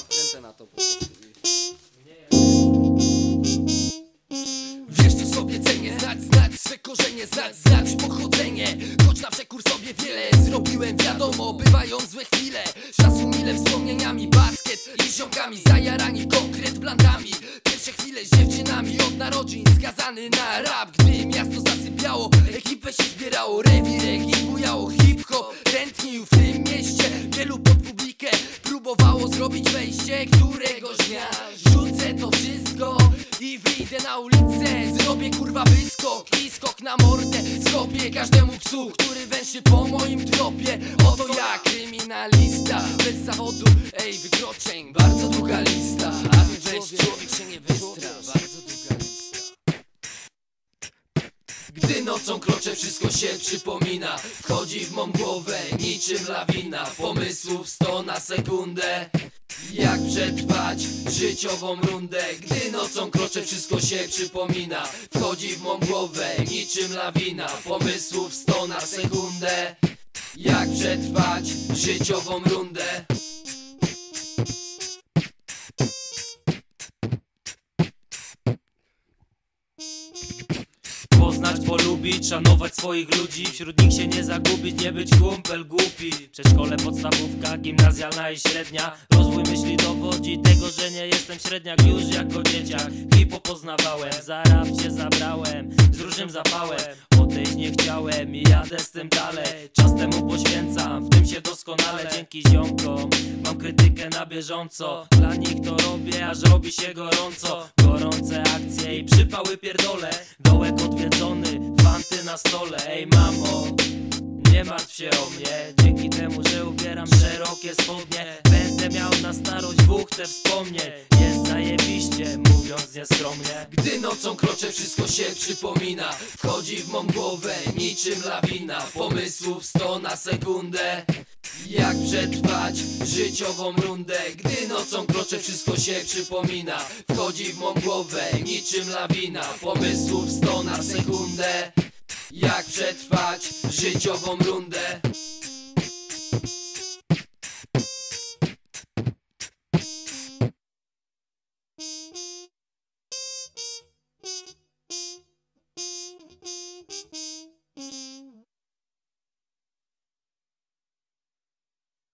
Kręcę na to po prostu. Wiesz co sobie cenię, znać swe korzenie, znać pochodzenie. Choć na przekór sobie wiele zrobiłem, wiadomo, bywają złe chwile. Czasu mile wspomnieniami, basket i ziomkami zajarani konkret blantami. Pierwsze chwile z dziewczynami od narodzin, skazany na rap. Gdy miasto zasypiało, ekipę się zbierało, rewirek i bujało hip-hop. Tętnił w tym mieście, wielu pod publikę próbowało zrobić wejście. Któregoś dnia rzucę to wszystko i wyjdę na ulicę. Zrobię kurwa wyskok i skok na mordę. Skopię każdemu psu, który węszy po moim tropie. Oto ja, kryminalista, bez zawodu, ej, wykroczeń. Bardzo długa lista, a weź człowiek się nie wystra. Bardzo długa lista. Gdy nocą kroczę, wszystko się przypomina. Wchodzi w mą głowę niczym lawina. Pomysłów 100 na sekundę. Jak przetrwać życiową rundę? Gdy nocą kroczę, wszystko się przypomina. Wchodzi w mą głowę niczym lawina. Pomysłów 100 na sekundę. Jak przetrwać życiową rundę? Poznać, polubić, szanować swoich ludzi. Wśród nich się nie zagubić, nie być kumpel głupi. Przedszkole, podstawówka, gimnazjalna i średnia. Rozwój myśli dowodzi tego, że nie jestem średniak. Już jako dzieciak hip-hop poznawałem. Za rap się zabrałem, z różnym zapałem. Odejść nie chciałem i jadę z tym dalej. Czas temu poświęcam, w tym się doskonale. Dzięki ziomkom mam krytykę na bieżąco. Dla nich to robię, aż robi się gorąco. Gorące akcje i przypały pierdolę. Dołek odwiedzony, fanty na stole. Ej mamo, nie martw się o mnie. Dzięki temu, że ubieram szerokie spodnie, będę miał na starość buchtę wspomnień. Jest zajebiście, mówiąc nieskromnie. Gdy nocą kroczę, wszystko się przypomina. Wchodzi w mą głowę niczym lawina. Pomysłów 100 na sekundę. Jak przetrwać życiową rundę? Gdy nocą kroczę, wszystko się przypomina. Wchodzi w mą głowę niczym lawina. Pomysłów 100 na sekundę. Jak przetrwać życiową rundę?